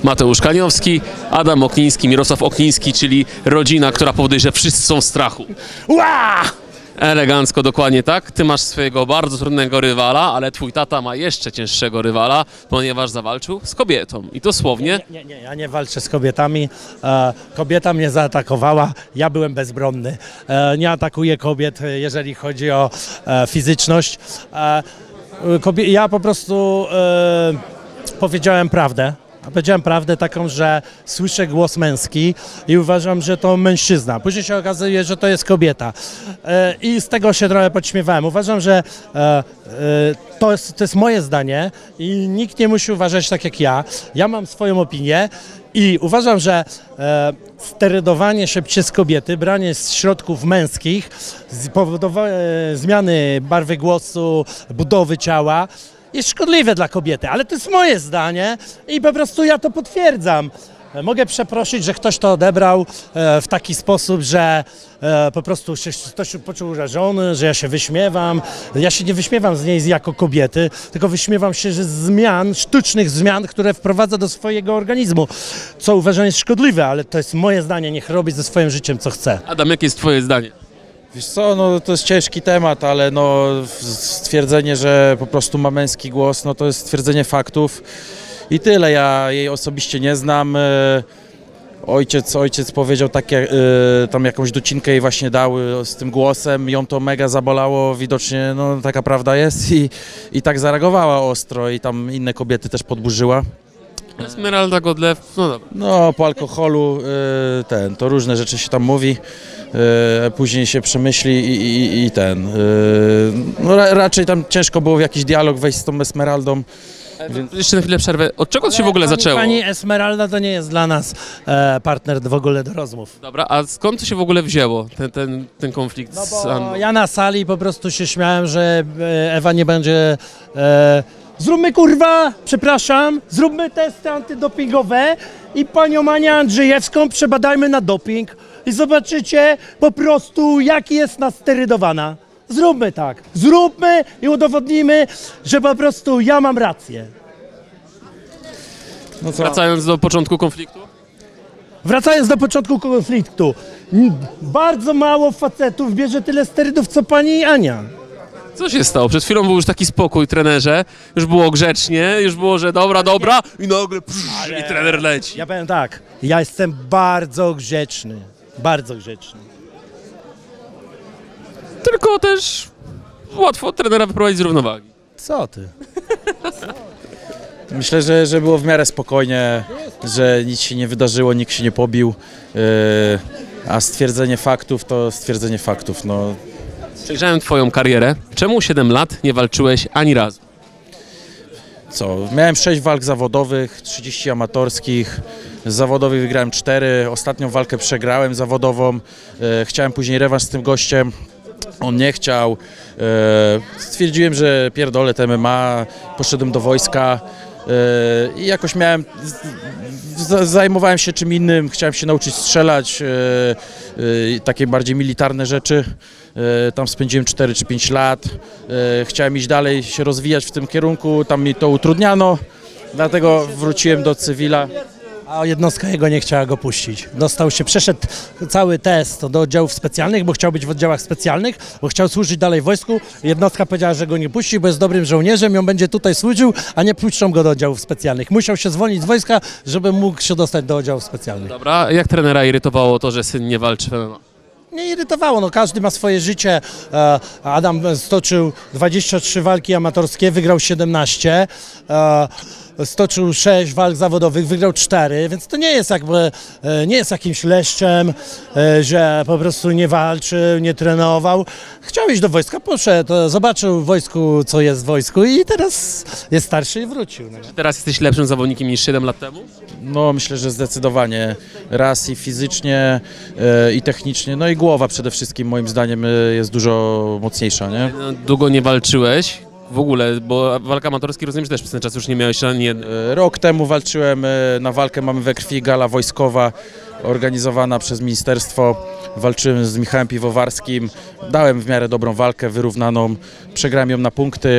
Mateusz Kaniowski, Adam Okliński, Mirosław Okliński, czyli rodzina, która powoduje, że wszyscy są w strachu. Ła! Elegancko, dokładnie tak. Ty masz swojego bardzo trudnego rywala, ale twój tata ma jeszcze cięższego rywala, ponieważ zawalczył z kobietą. I dosłownie... Nie, ja nie walczę z kobietami. Kobieta mnie zaatakowała, ja byłem bezbronny. Nie atakuję kobiet, jeżeli chodzi o fizyczność. Ja po prostu powiedziałem prawdę. Powiedziałem prawdę taką, że słyszę głos męski i uważam, że to mężczyzna. Później się okazuje, że to jest kobieta. I z tego się trochę podśmiewałem. Uważam, że to jest moje zdanie i nikt nie musi uważać tak jak ja. Ja mam swoją opinię i uważam, że sterydowanie się przez kobiety, branie z środków męskich, zmiany barwy głosu, budowy ciała, jest szkodliwe dla kobiety, ale to jest moje zdanie i po prostu ja to potwierdzam. Mogę przeprosić, że ktoś to odebrał w taki sposób, że po prostu ktoś poczuł urażony, że ja się wyśmiewam. Ja się nie wyśmiewam z niej jako kobiety, tylko wyśmiewam się ze zmian, sztucznych zmian, które wprowadza do swojego organizmu, co uważam jest szkodliwe, ale to jest moje zdanie, niech robi ze swoim życiem co chce. Adam, jakie jest twoje zdanie? Wiesz co, no to jest ciężki temat, ale no stwierdzenie, że po prostu ma męski głos, no to jest stwierdzenie faktów i tyle. Ja jej osobiście nie znam. Ojciec powiedział takie, tam jakąś docinkę jej właśnie dał z tym głosem, ją to mega zabolało, widocznie no taka prawda jest i tak zareagowała ostro i tam inne kobiety też podburzyła. Esmeralda Godlew, no dobra. No po alkoholu to różne rzeczy się tam mówi, później się przemyśli i no raczej tam ciężko było w jakiś dialog wejść z tą Esmeraldą. Jeszcze na chwilę przerwę. Od czego to się w ogóle zaczęło? Pani Esmeralda to nie jest dla nas partner w ogóle do rozmów. Dobra, a skąd to się w ogóle wzięło, ten konflikt z Anną? Ja na sali po prostu się śmiałem, że Ewa nie będzie... Zróbmy kurwa, przepraszam, zróbmy testy antydopingowe i panią Anię Andrzejewską przebadajmy na doping i zobaczycie po prostu jaki jest nasterydowana. Zróbmy tak, zróbmy i udowodnimy, że po prostu ja mam rację. No co? Wracając do początku konfliktu? Wracając do początku konfliktu, bardzo mało facetów bierze tyle sterydów co pani Ania. Co się stało? Przed chwilą był już taki spokój, trenerze, już było grzecznie, już było, że dobra i nagle i trener leci. Ja powiem tak, ja jestem bardzo grzeczny, bardzo grzeczny. Tylko też łatwo trenera wyprowadzić z równowagi. Co ty? Myślę, że było w miarę spokojnie, że nic się nie wydarzyło, nikt się nie pobił, a stwierdzenie faktów to stwierdzenie faktów. No. Przejrzałem twoją karierę. Czemu 7 lat nie walczyłeś ani razu? Co, miałem 6 walk zawodowych, 30 amatorskich, z zawodowych wygrałem 4, ostatnią walkę przegrałem zawodową, chciałem później rewanż z tym gościem, on nie chciał, stwierdziłem, że pierdolę te MMA, poszedłem do wojska i jakoś zajmowałem się czym innym, chciałem się nauczyć strzelać, takie bardziej militarne rzeczy. Tam spędziłem 4 czy 5 lat, chciałem iść dalej, się rozwijać w tym kierunku, tam mi to utrudniano, dlatego wróciłem do cywila. A jednostka jego nie chciała go puścić. Przeszedł cały test do oddziałów specjalnych, bo chciał być w oddziałach specjalnych, bo chciał służyć dalej w wojsku. Jednostka powiedziała, że go nie puści, bo jest dobrym żołnierzem i on będzie tutaj służył, a nie puszczą go do oddziałów specjalnych. Musiał się zwolnić z wojska, żeby mógł się dostać do oddziałów specjalnych. Dobra, jak trenera irytowało to, że syn nie walczy w MMA? Nie irytowało, no każdy ma swoje życie. Adam stoczył 23 walki amatorskie, wygrał 17. Stoczył 6 walk zawodowych, wygrał 4, więc to nie jest jakby, nie jest jakimś leszczem, że po prostu nie walczył, nie trenował. Chciał iść do wojska, poszedł, zobaczył w wojsku, co jest w wojsku i teraz jest starszy i wrócił. No. Teraz jesteś lepszym zawodnikiem niż 7 lat temu? No myślę, że zdecydowanie raz i fizycznie i technicznie, no i głowa przede wszystkim moim zdaniem jest dużo mocniejsza, nie? No, długo nie walczyłeś w ogóle, bo walka amatorskiej rozumiem, że też przez ten czas już nie miałeś ani jednej. Rok temu walczyłem, na walkę mamy we krwi, gala wojskowa organizowana przez ministerstwo. Walczyłem z Michałem Piwowarskim, dałem w miarę dobrą walkę, wyrównaną, przegrałem ją na punkty.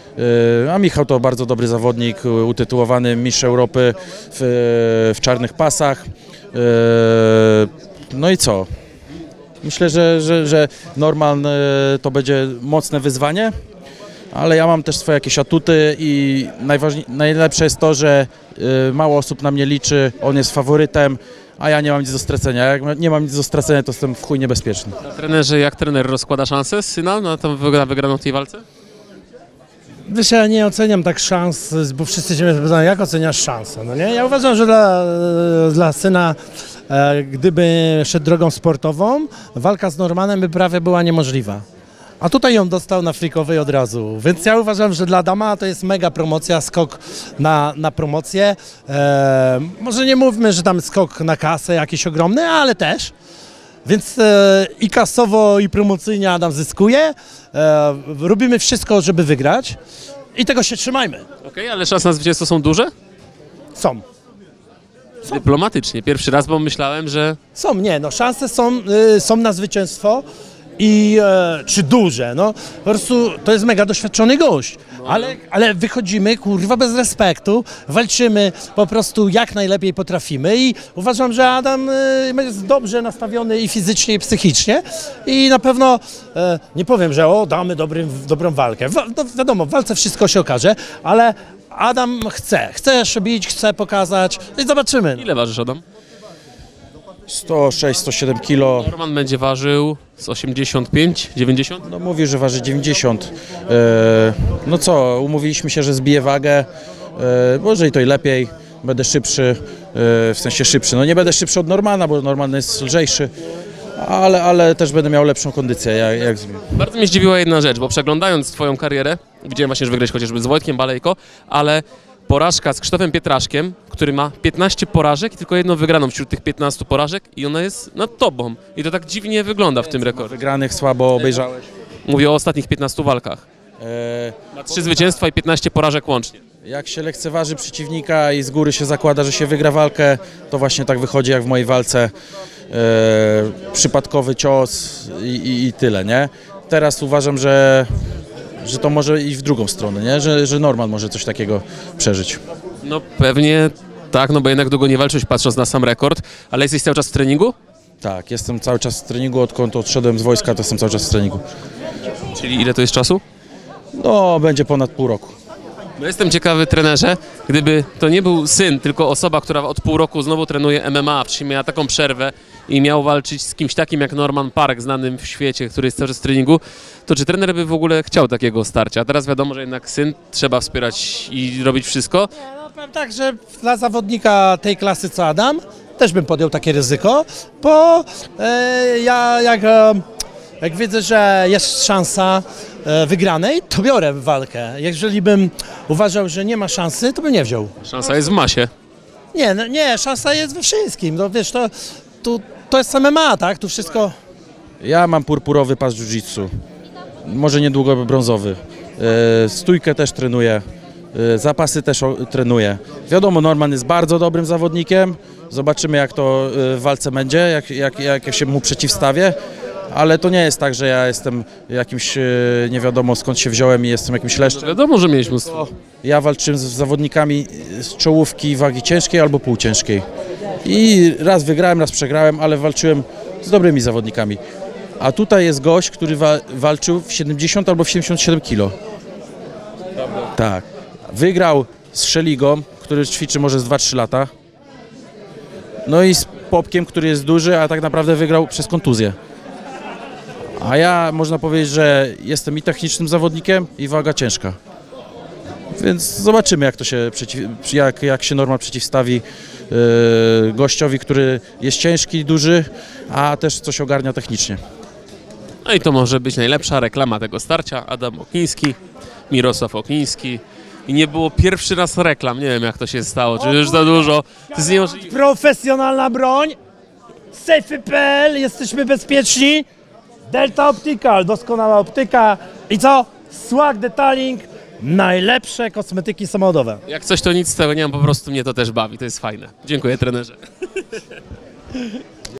A Michał to bardzo dobry zawodnik, utytułowany mistrz Europy w czarnych pasach. No i co? Myślę, że Norman to będzie mocne wyzwanie, ale ja mam też swoje jakieś atuty i najlepsze jest to, że mało osób na mnie liczy, on jest faworytem, a ja nie mam nic do stracenia. Jak nie mam nic do stracenia, to jestem w chuj niebezpieczny. Trenerze, jak trener rozkłada szansę syna na tą wygraną w tej walce? Wiesz, ja nie oceniam tak szans, bo wszyscy się mnie pytają, jak oceniasz szansę, no nie? Ja uważam, że dla syna, gdyby szedł drogą sportową, walka z Normanem by prawie była niemożliwa. A tutaj ją dostał na freakowej od razu, więc ja uważam, że dla Adama to jest mega promocja, skok na promocję. Może nie mówmy, że tam skok na kasę jakiś ogromny, ale też. Więc i kasowo, i promocyjnie Adam zyskuje. Robimy wszystko, żeby wygrać i tego się trzymajmy. Okej, ale szanse na zwycięstwo są duże? Są. Dyplomatycznie. Pierwszy raz, bo myślałem, że... Są, nie, no szanse są na zwycięstwo czy duże, no po prostu to jest mega doświadczony gość, ale wychodzimy, kurwa, bez respektu, walczymy po prostu jak najlepiej potrafimy i uważam, że Adam jest dobrze nastawiony i fizycznie, i psychicznie i na pewno nie powiem, że damy dobrą walkę, no, wiadomo, w walce wszystko się okaże, ale Adam chce jeszcze bić, chce pokazać i zobaczymy. Ile ważysz, Adam? 106-107 kg. Norman będzie ważył z 85, 90? No mówi, że waży 90. No co, umówiliśmy się, że zbiję wagę. Może i to i lepiej. Będę szybszy, w sensie szybszy. No nie będę szybszy od Normana, bo Norman jest lżejszy. Ale też będę miał lepszą kondycję. Jak Bardzo mnie zdziwiła jedna rzecz, bo przeglądając twoją karierę, widziałem właśnie, że wygrałeś chociażby z Wojtkiem Balejko, ale porażka z Krzysztofem Pietraszkiem, który ma 15 porażek i tylko jedną wygraną wśród tych 15 porażek i ona jest nad tobą. I to tak dziwnie wygląda w tym rekordzie. wygranych słabo obejrzałeś. Mówię o ostatnich 15 walkach. Ma 3 zwycięstwa i 15 porażek łącznie. Jak się lekceważy przeciwnika i z góry się zakłada, że się wygra walkę, to właśnie tak wychodzi jak w mojej walce. Przypadkowy cios i tyle, nie? Teraz uważam, że to może iść w drugą stronę, nie? Że Norman może coś takiego przeżyć. No pewnie tak, no bo jednak długo nie walczyłeś patrząc na sam rekord, ale jesteś cały czas w treningu? Tak, jestem cały czas w treningu, odkąd odszedłem z wojska, to jestem cały czas w treningu. Czyli ile to jest czasu? No, będzie ponad pół roku. No jestem ciekawy, trenerze, gdyby to nie był syn, tylko osoba, która od pół roku znowu trenuje MMA, wcześniej miała taką przerwę i miał walczyć z kimś takim jak Norman Park, znanym w świecie, który jest cały czas w treningu, to czy trener by w ogóle chciał takiego starcia? A teraz wiadomo, że jednak syn trzeba wspierać i robić wszystko. No, powiem tak, że dla zawodnika tej klasy co Adam też bym podjął takie ryzyko, bo jak widzę, że jest szansa wygranej, to biorę walkę. Jeżeli bym uważał, że nie ma szansy, to bym nie wziął. Szansa jest w masie. Nie, szansa jest we wszystkim. No wiesz, to jest MMA, tak? Tu wszystko... Ja mam purpurowy pas jiu-jitsu, może niedługo brązowy. Stójkę też trenuję, zapasy też trenuję. Wiadomo, Norman jest bardzo dobrym zawodnikiem. Zobaczymy, jak to w walce będzie, jak się mu przeciwstawię. Ale to nie jest tak, że ja jestem jakimś, nie wiadomo skąd się wziąłem i jestem jakimś leszczem. Wiadomo, że mieliśmy mnóstwo. Ja walczyłem z zawodnikami z czołówki wagi ciężkiej albo półciężkiej. I raz wygrałem, raz przegrałem, ale walczyłem z dobrymi zawodnikami. A tutaj jest gość, który walczył w 70 albo w 77 kg. Tak. Wygrał z Szeligą, który ćwiczy może z 2-3 lata. No i z Popkiem, który jest duży, a tak naprawdę wygrał przez kontuzję. A ja można powiedzieć, że jestem i technicznym zawodnikiem, i waga ciężka. Więc zobaczymy, jak to się jak się Norman przeciwstawi gościowi, który jest ciężki, duży, a też coś ogarnia technicznie. No i to może być najlepsza reklama tego starcia. Adam Okliński, Mirosław Okliński. I nie było pierwszy raz reklam. Nie wiem, jak to się stało, czy już za dużo. To jest niemożliwe. Profesjonalna broń, Safety.pl, jesteśmy bezpieczni, Delta Optical, doskonała optyka i co? Swag Detailing, najlepsze kosmetyki samochodowe. Jak coś, to nic z tego nie mam, po prostu mnie to też bawi. To jest fajne. Dziękuję, trenerze.